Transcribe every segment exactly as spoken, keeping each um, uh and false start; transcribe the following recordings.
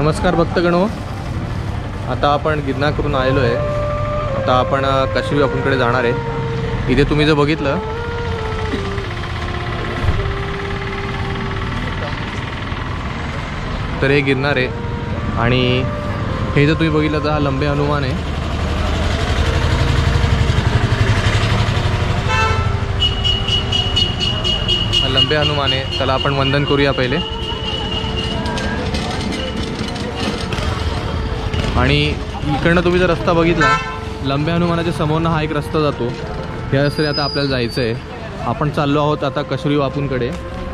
नमस्कार भक्तगणो, आता आपण गिरनार करून आलेलो आहे। आता आपण काशीवी बापूंकडे जाणार आहे। इथे तुम्ही जर बघितलं तर हे गिरनार आहे आणि हे जर तुम्ही बघितलं तर हा लंबे हनुमान आहे। हा लंबे हनुमान आहे, त्याला आपण वंदन करूया पहिले। आणि इकडनं तुम्ही जर रस्ता बघितला, लंबे हनुमानाच्या समोरनं हा एक रस्ता जातो। या रस्त्याने आता आपल्याला जायचं आहे। आपण चाललो आहोत आता काशीवी बापूंकडे।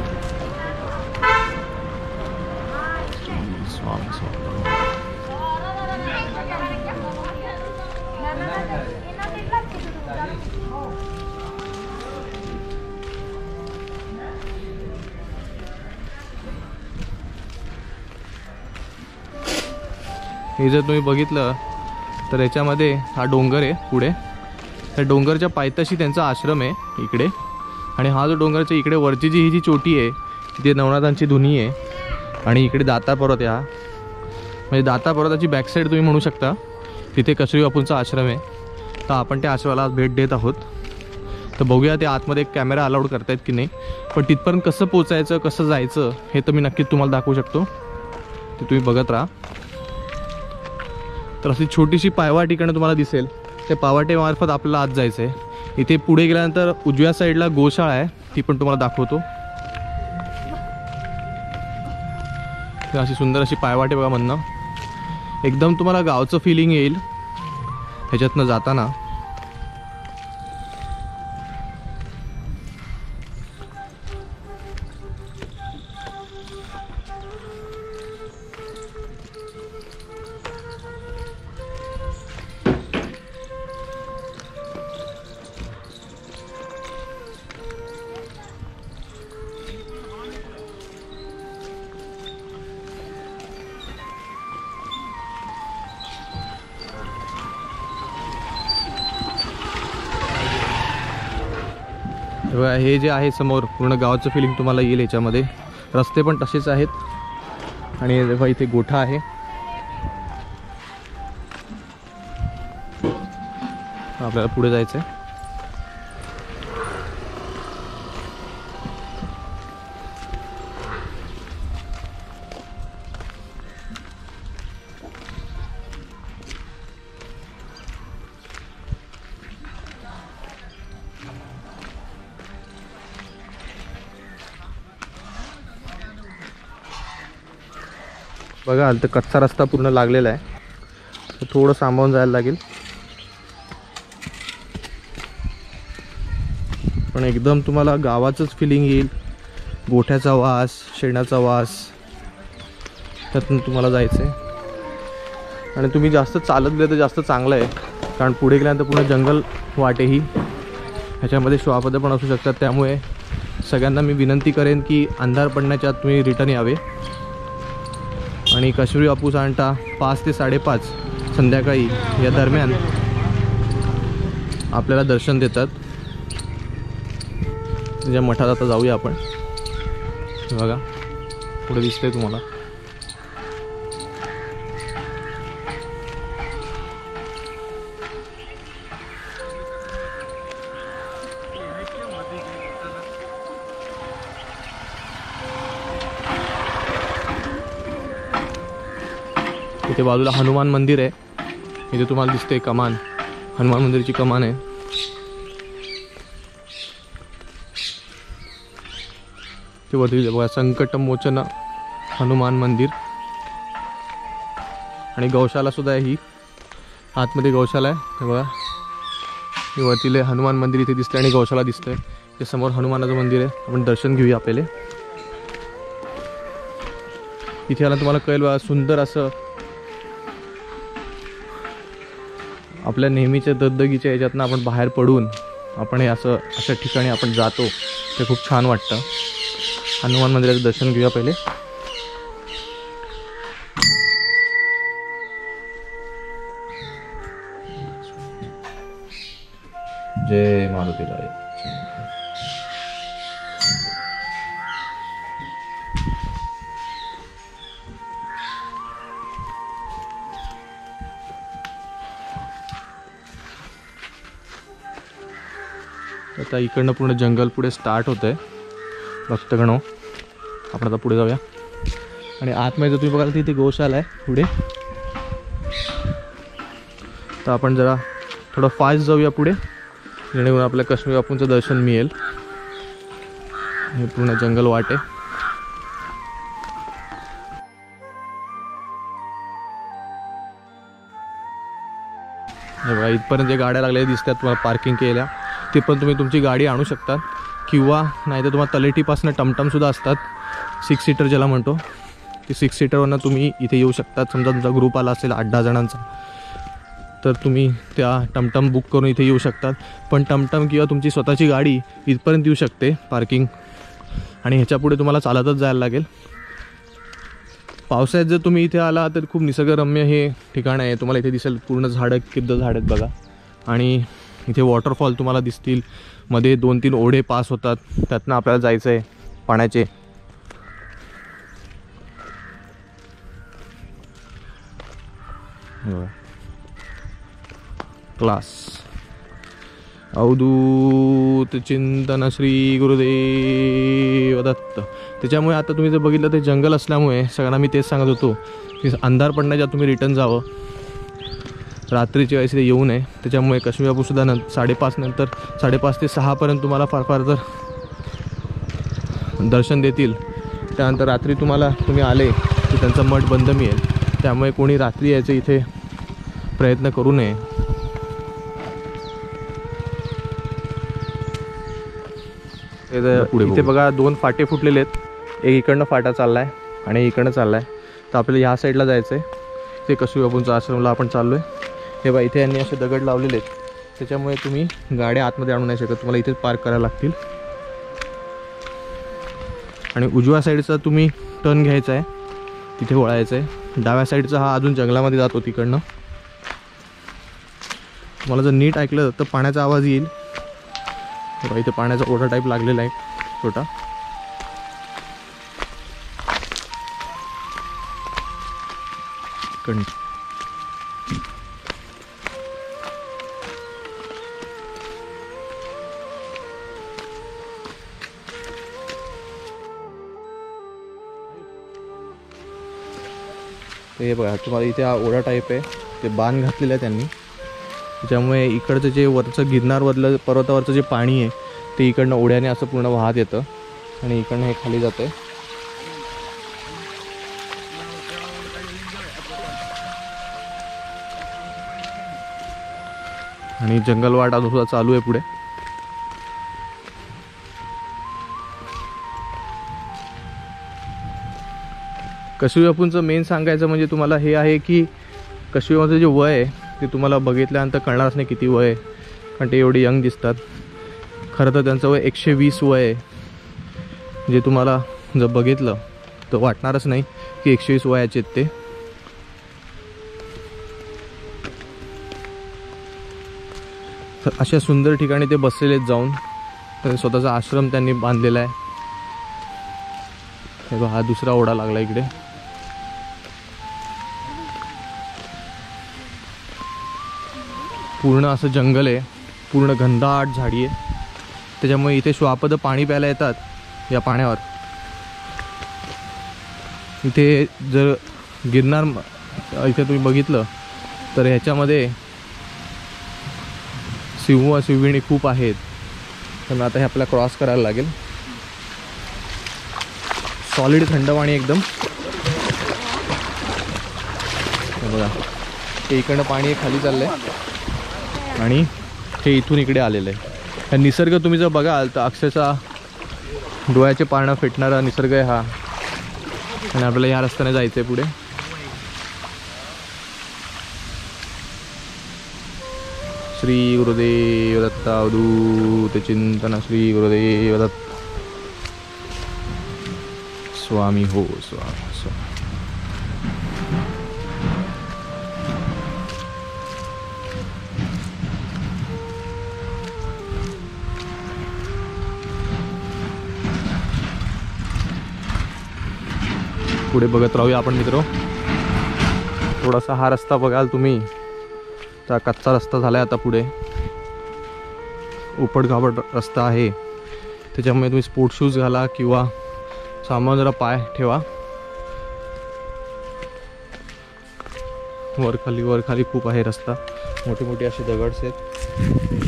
हे जर तुम्ही बघितलं तर याच्यामध्ये हा डोंगर आहे पुढे, त्या डोंगरच्या पायथ्याशी त्यांचा आश्रम आहे इकडे। आणि हा जो डोंगरच्या इकडे वरची जी ही जी चोटी आहे ती नवनाथांची धुनी आहे। आणि इकडे दातार पर्वत आहे, हा म्हणजे दातार पर्वताची बॅकसाईड तुम्ही म्हणू शकता, तिथे काशीवी बापूंचा आश्रम आहे। तर आपण त्या आश्रमाला भेट देत आहोत। तर बघूया ते आतमध्ये एक कॅमेरा अलाउड करतायत की नाही, पण तिथपर्यंत कसं पोचायचं कसं जायचं हे तर मी नक्कीच तुम्हाला दाखवू शकतो। ते तुम्ही बघत राहा। तर अशी छोटीशी पायवाट इकडनं तुम्हाला दिसेल, त्या पायवाटेमार्फत आपल्याला आत जायचं आहे। इथे पुढे गेल्यानंतर उजव्या साईडला गोशाळा आहे, ती पण तुम्हाला दाखवतो। तर अशी सुंदर अशी पायवाट आहे बघा म्हणणं, एकदम तुम्हाला गावचं फिलिंग येईल ह्याच्यातनं जाताना। बघा हे जे आहे समोर पूर्ण गावाचं फिलिंग तुम्हाला येईल याच्यामध्ये। रस्ते पण तसेच आहेत आणि बघा इथे गोठा आहे। आपल्याला पुढे जायचं आहे। बघा तर कच्चा रस्ता पूर्ण लागलेला आहे, तर थोडं सांभाळून जायला लागेल, पण एकदम तुम्हाला गावाचंच फिलिंग येईल। गोठ्याचा वास, शेणाचा वास, त्यातून तुम्हाला जायचं आहे। आणि तुम्ही जास्त चालत गेले तर जास्त चांगलं आहे, कारण पुढे गेल्यानंतर पूर्ण जंगल वाटेही, ह्याच्यामध्ये श्वापदं पण असू शकतात। त्यामुळे सगळ्यांना मी विनंती करेन की अंधार पडण्याच्या आत तुम्ही रिटर्न यावे। आणि काशीवी बापू साधारणतः पाच ते साडेपाच संध्याकाळी या दरम्यान आपल्याला दर्शन देतात। त्याच्या मठात आता जाऊया आपण। बघा पुढे दिसतंय तुम्हाला, इथे बाजूला हनुमान मंदिर आहे। इथे तुम्हाला दिसते कमान, हनुमान मंदिरची कमान आहे। ते वरती बघा संकटमोचन हनुमान मंदिर। आणि गौशाला सुद्धा आहे, ही आतमध्ये गौशाला आहे। हे बघा हे वरतीले हनुमान मंदिर इथे दिसते आणि गौशाला दिसतंय। ते समोर हनुमानाचं मंदिर आहे, आपण दर्शन घेऊया पहिले। इथे आला तुम्हाला कळेल बघा, सुंदर असं आपल्या नेहमीच्या दगदगीच्या ह्याच्यातनं आपण बाहेर पडून आपण हे असं अशा ठिकाणी आपण जातो, ते खूप छान वाटतं। हनुमान मंदिराचं दर्शन घेऊया पहिले। जय मारुती राय। आता इकडनं पूर्ण जंगल पुढे स्टार्ट होतं आहे भक्तगणो. आपण आता पुढे जाऊया आणि आतमध्ये जर तुम्ही बघाल तिथे गोशाला आहे पुढे. तर आपण जरा थोडं फास्ट जाऊया पुढे जेणेकरून आपल्या काश्मीर बापूंचं दर्शन मिळेल. हे पूर्ण जंगल वाट आहे. हे बघा इथपर्यंत जे गाड्या लागलेल्या दिसतात तुम्हाला पार्किंग केल्या ते पण तुम्ही तुमची गाडी आणू शकतात किंवा नाही तर तुम्हाला तलेटीपासून टमटमसुद्धा असतात सिक्स सीटर ज्याला म्हणतो. ती सिक्स सीटरवरनं तुम्ही इथे येऊ शकतात. समजा तुमचा ग्रुप आला असेल आठ दहा जणांचा तर तुम्ही त्या टमटम बुक करून इथे येऊ शकतात. पण टमटम किंवा तुमची स्वतःची गाडी इथपर्यंत येऊ शकते पार्किंग आणि ह्याच्यापुढे तुम्हाला चालतच जायला लागेल. पावसाळ्यात जर तुम्ही इथे आला तर खूप निसर्गरम्य हे ठिकाण आहे. तुम्हाला इथे दिसेल पूर्ण झाडं किद्द झाड आहेत बघा आणि इथे वॉटरफॉल तुम्हाला दिसतील. मध्ये दोन तीन ओढे पास होतात त्यातनं आपल्याला जायचं आहे पाण्याचे. क्लास अवधूत चिंतन श्री गुरुदेव दत्त. त्याच्यामुळे आता तुम्ही जर बघितलं ते जंगल असल्यामुळे सगळ्यांना मी तेच सांगत होतो की अंधार पडण्याच्या तुम्ही रिटर्न जावं, रात्रीच्या वेळेस इथे येऊ नये. त्याच्यामुळे काश्मीर बापूसुद्धा न साडेपाच नंतर साडेपाच ते सहापर्यंत तुम्हाला फार फार तर दर्शन देतील. त्यानंतर रात्री तुम्हाला तुम्ही आले की त्यांचा मठ बंद मिळेल. त्यामुळे कोणी रात्री यायचं इथे प्रयत्न करू नये. इथे बघा दोन फाटे फुटलेले आहेत. एक इकडनं फाटा चालला आहे आणि इकडनं चालला आहे. तर आपल्याला ह्या साईडला जायचं आहे. ते काश्मीर बापूंच्या आश्रमला आपण चाललो आहे. हे बघा इथे यांनी असे दगड लावलेले आहेत. त्याच्यामुळे तुम्ही गाड्या आतमध्ये आणू नाही शकत. तुम्हाला इथेच पार्क करायला लागतील. आणि उजव्या साईडचा तुम्ही टर्न घ्यायचा आहे, तिथे वळायचं आहे. डाव्या साईडचा हा अजून जंगलामध्ये जातो तिकडनं. मला जर नीट ऐकलं तर पाण्याचा आवाज येईल. बघा इथे पाण्याचा ओढा टाईप लागलेला आहे छोटा. कण हे बघा तुम्हाला इथे हा ओढा टाईप आहे. ते बांध घातलेलं आहे त्यांनी. त्याच्यामुळे इकडचं जे वरचं गिरनारवरलं पर्वतावरचं जे पाणी आहे ते इकडनं ओढ्याने असं पूर्ण वाहत येतं आणि इकडनं हे खाली जातं. आणि जंगलवाट अजून सुद्धा चालू आहे पुढे. काश्मीर बापूंचं मेन सांगायचं म्हणजे तुम्हाला हे आहे की काश्मीर बापूंचं जे वय आहे ते तुम्हाला बघितल्यानंतर कळणारच नाही किती वय आहे, कारण ते एवढे यंग दिसतात. खरं तर त्यांचं वय एकशे वीस वय आहे. जे तुम्हाला जर बघितलं तर वाटणारच नाही की एकशे वीस वयाचे आहेत ते. अशा सुंदर ठिकाणी ते बसलेले आहेत जाऊन. तर स्वतःचा आश्रम त्यांनी बांधलेला आहे. हे बघा हा दुसरा ओढा लागला इकडे. पूर्ण असं जंगल आहे, पूर्ण घनदाट झाडी आहे. त्याच्यामुळे इथे श्वापद पाणी प्यायला येतात या पाण्यावर. इथे जर गिरनार इथे तुम्ही बघितलं तर ह्याच्यामध्ये सिंह सिंहिणी खूप आहेत. तर आता हे आपल्याला क्रॉस करायला लागेल. सॉलिड थंड पाणी एकदम. बघा ते इकडनं पाणी खाली चाललं आहे आणि हे इथून इकडे आलेलं आहे. हा निसर्ग तुम्ही जर बघाल तर अक्षरशः डोळ्याचे पारणं फेटणारा निसर्ग आहे हा. आणि आपल्याला ह्या रस्त्याने जायचं आहे पुढे. श्री गुरुदेव दत्त अवधूत चिंतन श्री गुरुदेव दत्त स्वामी हो स्वामी स्वामी. पुढे बघत राहूया आपण मित्र. थोडासा हा रस्ता बघाल तुम्ही तर कच्चा रस्ता झाला आहे आता पुढे. उपडखाबड रस्ता आहे, त्याच्यामुळे तुम्ही स्पोर्ट शूज घाला किंवा सामान जरा पाय ठेवा. वर खाली वर खाली खूप आहे रस्ता, मोठे मोठे असे दगड्स आहेत.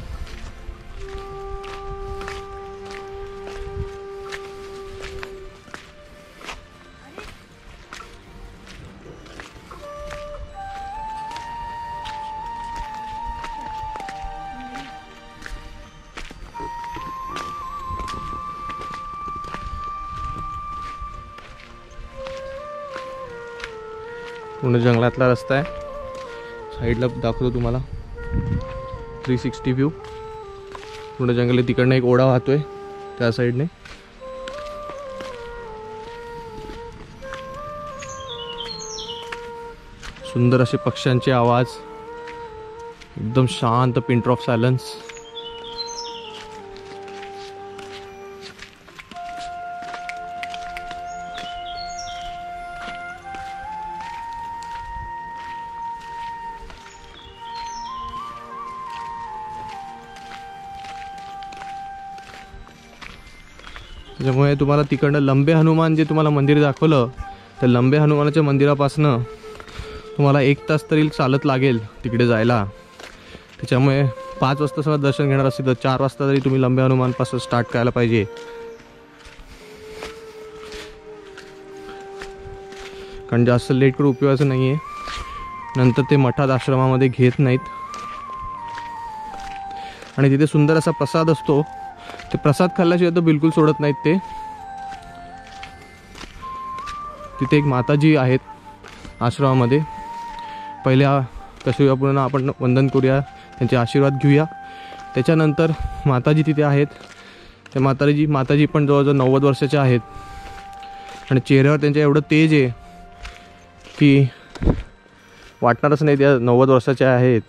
पूर्ण जंगलातला रस्ता आहे. साईडला दाखवतो तुम्हाला थ्री सिक्स्टी व्ह्यू. पूर्ण जंगल, तिकडनं एक ओढा वाहतोय त्या साईडने. सुंदर असे पक्ष्यांचे आवाज, एकदम शांत, पिन ड्रॉप सायलन्स. त्याच्यामुळे तुम्हाला तिकडनं लंबे हनुमान जे तुम्हाला मंदिर दाखवलं, त्या लंबे हनुमानाच्या मंदिरापासनं तुम्हाला एक तास तरी चालत लागेल तिकडे जायला. त्याच्यामुळे पाच वाजता सगळं दर्शन घेणार असेल तर चार वाजता तरी तुम्ही लंबे हनुमानपासून स्टार्ट करायला पाहिजे. कारण जास्त लेट करून उपयोगाचं नाही आहे, नंतर ते मठात आश्रमामध्ये घेत नाहीत. आणि तिथे सुंदर असा प्रसाद असतो, ते प्रसाद खाल्ल्याशिवाय तर बिलकुल सोडत नाहीत ते. तिथे एक माताजी आहेत आश्रमामध्ये. पहिल्या कशवी बापूंना आपण वंदन करूया, त्यांचे आशीर्वाद घेऊया. त्याच्यानंतर माताजी तिथे आहेत. त्या माताजी माताजी पण जवळजवळ नव्वद वर्षाच्या आहेत आणि चेहऱ्यावर त्यांच्या एवढं तेज आहे की वाटणारच नाही त्या नव्वद वर्षाच्या आहेत.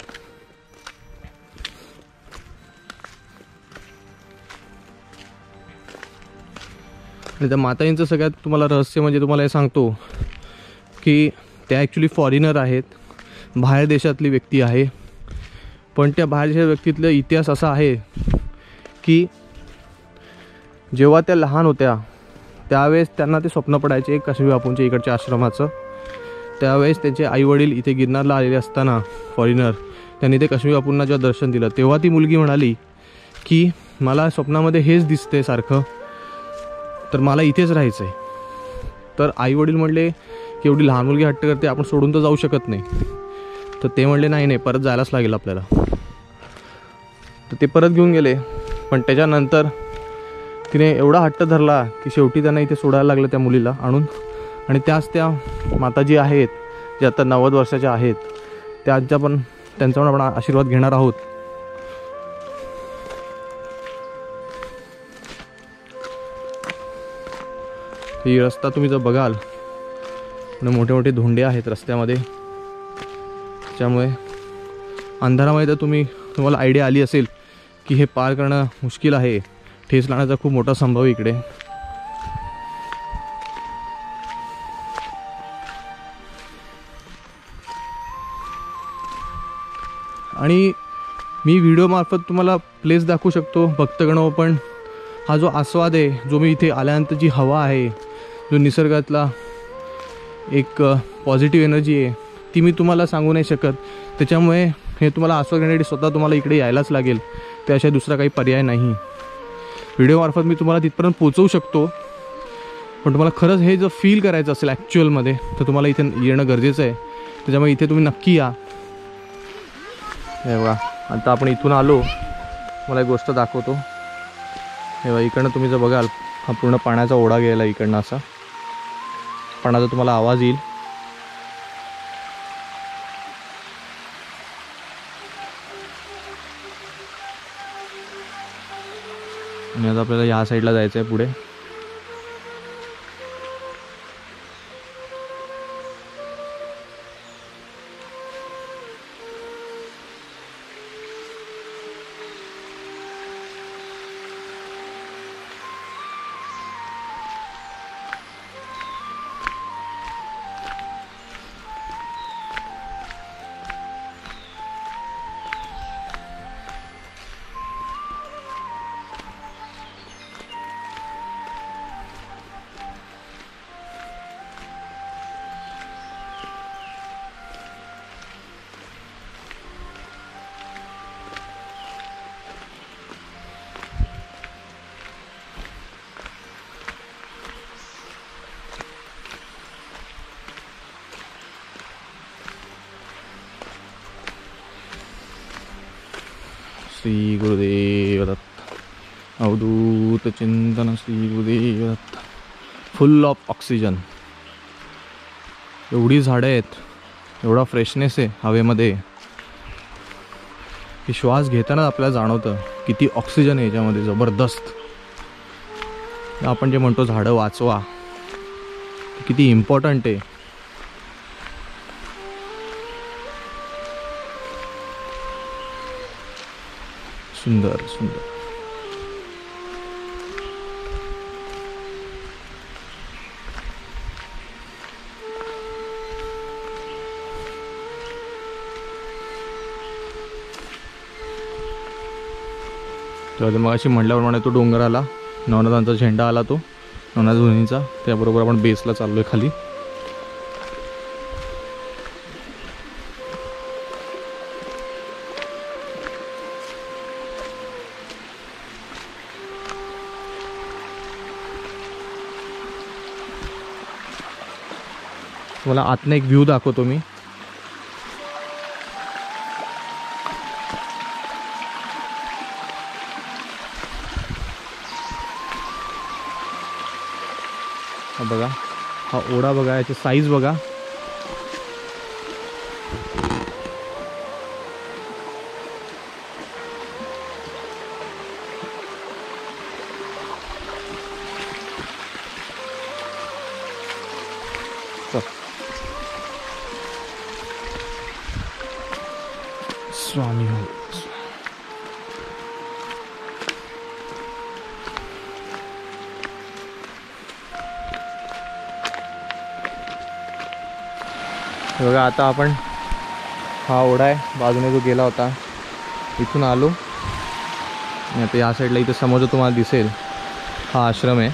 आणि त्या माताजींचं सगळ्यात तुम्हाला रहस्य म्हणजे तुम्हाला हे सांगतो की त्या ॲक्च्युली फॉरेनर आहेत, बाहेर देशातली व्यक्ती आहे. पण त्या बाहेर देशाच्या व्यक्तीतला इतिहास असा आहे की जेव्हा त्या लहान होत्या त्यावेळेस त्यांना ते स्वप्न पडायचे कशवी बापूंच्या इकडच्या आश्रमाचं. त्यावेळेस त्यांचे आईवडील इथे गिरनारला आलेले असताना फॉरेनर, त्यांनी ते कशवी बापूंना जेव्हा दर्शन दिलं तेव्हा ती मुलगी म्हणाली की मला स्वप्नामध्ये हेच दिसते सारखं, तर मला इथेच राहायचं आहे. तर आईवडील म्हणले की एवढी लहान मुलगी हट्ट करते, आपण सोडून तर जाऊ शकत नाही. तर ते म्हणले नाही नाही परत जायलाच लागेल आपल्याला. तर ते परत घेऊन गेले. पण त्याच्यानंतर तिने एवढा हट्ट धरला की शेवटी त्यांना इथे सोडायला लागलं त्या मुलीला आणून. आणि त्याच त्या माताजी आहेत जे आता नव्वद वर्षाच्या आहेत, त्यांच्या पण त्यांचा पण आपण आशीर्वाद घेणार आहोत. ही रस्ता तुम्ही जर बघाल मोठे मोठे धोंडे आहेत रस्त्यामध्ये, त्यामुळे अंधारामध्ये तर तुम्ही तुम्हाला आयडिया आली असेल की हे पार करणं मुश्किल आहे. ठेस लागण्याचा खूप मोठा संभव इकडे. आणि मी व्हिडिओमार्फत तुम्हाला प्लेस दाखवू शकतो भक्तगण, पण हा जो आस्वाद आहे, जो मी इथे आल्यानंतर जी हवा आहे, जो निसर्गातला एक पॉझिटिव्ह एनर्जी आहे, ती मी तुम्हाला सांगू नाही शकत. त्याच्यामुळे हे तुम्हाला आस्वाद घेण्यासाठी स्वतः तुम्हाला इकडे यायलाच लागेल, त्याशिवाय दुसरा काही पर्याय नाही. व्हिडिओमार्फत मी तुम्हाला तिथपर्यंत पोचवू शकतो, पण तुम्हाला खरंच हे जर फील करायचं असेल ॲक्च्युअलमध्ये तर तुम्हाला इथे येणं गरजेचं आहे. त्याच्यामुळे इथे तुम्ही नक्की या. हे बघा, आता आपण इथून आलो, मला एक गोष्ट दाखवतो. हे बघा, इकडनं तुम्ही जर बघाल हा पूर्ण पाण्याचा ओढा गेला इकडनं, असा पाण्याचा तुम्हाला आवाज येईल. आणि आता आपल्याला ह्या साईडला जायचं आहे पुढे. श्री गुरुदेव दत्त. अवधूत चिंतन Shri Gurudev Datta. Full of oxygen. एवढी झाडं आहेत, एवढा फ्रेशनेस आहे हवेमध्ये की श्वास घेताना आपल्याला जाणवतं किती ऑक्सिजन आहे याच्यामध्ये, जबरदस्त. आपण जे म्हणतो झाडं वाचवा, किती इम्पॉर्टंट आहे. सुंदर सुंदर. तर मग अशी म्हटल्याप्रमाणे तो डोंगर आला, नवनाथांचा झेंडा आला, तो नवनाथ धुनीचा. त्याबरोबर आपण बेसला चाललोय खाली. तुम्हाला आतनं एक व्ह्यू दाखवतो मी. हा बघा, हा ओढा बघा, याची साईज बघा. स्वामी हो. बघा आता आपण, हा ओढा आहे बाजूने जो गेला होता, इथून आलो आणि आता या साईडला इथे समोर तुम्हाला दिसेल हा आश्रम आहे.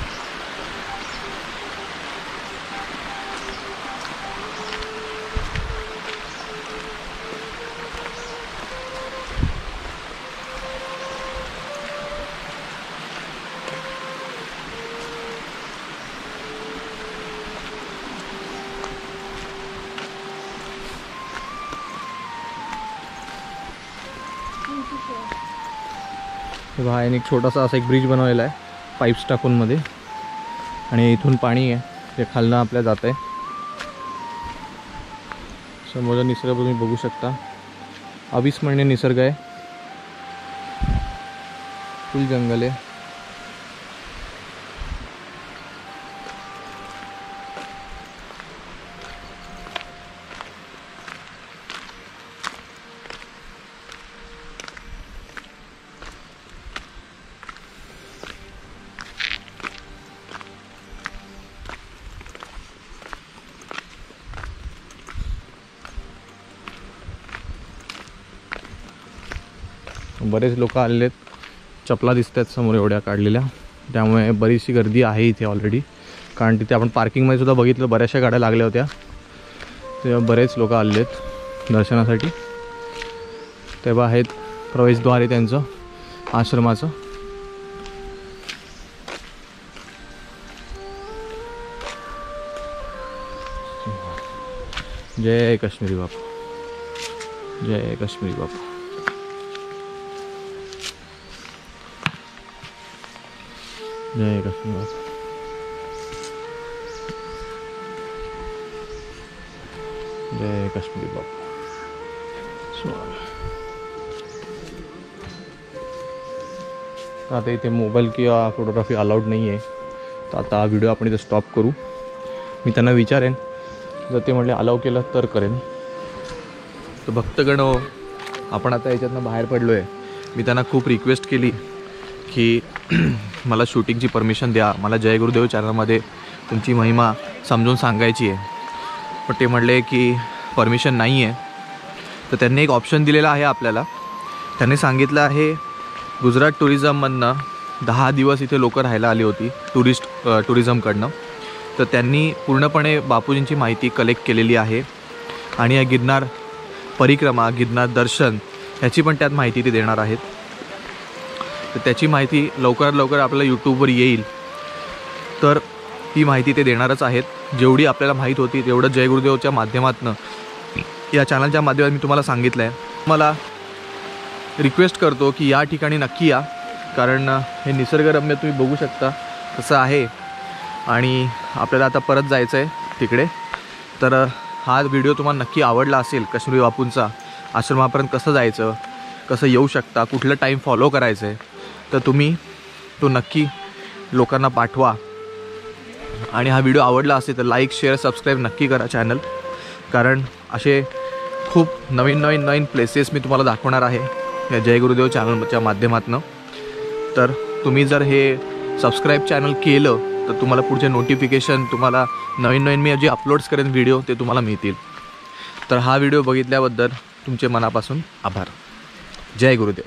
हा एक छोटासा असा एक ब्रिज बनवलेला आहे पाईप्स टाकून मध्ये, आणि इथून पाणी आहे ते खालनं आपल्या जात आहे. समोर निसर्ग तुम्ही बघू शकता, अविस्मरणीय निसर्ग आहे, फुल जंगल आहे. बरेच लोक आलेले आहेत, चपला दिसत आहेत समोर एवढ्या काढलेल्या, त्यामुळे बरीचशी गर्दी आहे इथे ऑलरेडी. कारण तिथे आपण पार्किंगमध्ये सुद्धा बघितलं, बऱ्याचशा गाड्या लागल्या होत्या, तेव्हा बरेच लोक आलेले आहेत दर्शनासाठी. तेव्हा आहेत प्रवेशद्वार आहे त्यांचं आश्रमाचं. जय काश्मीरी बापू, जय काश्मीरी बापू. जय काश्मीर बापू. जय काश्मीरी बापू. आता इथे मोबाईल किंवा फोटोग्राफी अलाउड नाही आहे, तर आता हा व्हिडिओ आपण इथे स्टॉप करू. मी त्यांना विचारेन, जर ते म्हटले अलाव केलं तर करेन. तर भक्तगण, आपण आता याच्यातनं बाहेर पडलो आहे. मी त्यांना खूप रिक्वेस्ट केली की मला शूटिंगची परमिशन द्या, मला जय गुरुदेव चॅनलमध्ये तुमची महिमा समजून सांगायची आहे. पण ते म्हटले की परमिशन नाही आहे. तर त्यांनी एक ऑप्शन दिलेला आहे आपल्याला. त्यांनी सांगितलं आहे गुजरात टुरिझममधनं दहा दिवस इथे लोकं राहायला आली होती टुरिस्ट टुरिझमकडनं. तर त्यांनी पूर्णपणे बापूजींची माहिती कलेक्ट केलेली आहे, आणि या गिरनार परिक्रमा, गिरनार दर्शन ह्याची पण त्यात माहिती ते देणार आहेत. तर त्याची माहिती लवकरात लवकर आपल्याला यूट्यूबवर येईल, तर ती माहिती ते देणारच आहेत. जेवढी आपल्याला माहीत होती तेवढं जय गुरुदेवच्या माध्यमातून, या चॅनलच्या माध्यमातून मी तुम्हाला सांगितलं आहे. मला रिक्वेस्ट करतो की या ठिकाणी नक्की या, कारण हे निसर्गरम्य तुम्ही बघू शकता कसं आहे. आणि आपल्याला आता परत जायचं आहे तिकडे. तर हा व्हिडिओ तुम्हाला नक्की आवडला असेल, कश्मीरी बापूंचा आश्रमापर्यंत कसं जायचं, कसं येऊ शकता, कुठलं टाईम फॉलो करायचं आहे, तर तुम्ही तो नक्की लोकांना पाठवा. आणि हा व्हिडिओ आवडला असेल तर लाईक शेअर सबस्क्राईब नक्की करा चॅनल, कारण असे खूप नवीन नवीन नवीन प्लेसेस मी तुम्हाला दाखवणार आहे या जय गुरुदेव चॅनलच्या माध्यमातून. तर तुम्ही जर हे सबस्क्राईब चॅनल केलं तर तुम्हाला पुढचे नोटिफिकेशन, तुम्हाला नवीन नवीन मी जे अपलोड्स करेन व्हिडिओ ते तुम्हाला मिळतील. तर हा व्हिडिओ बघितल्याबद्दल तुमचे मनापासून आभार. जय गुरुदेव.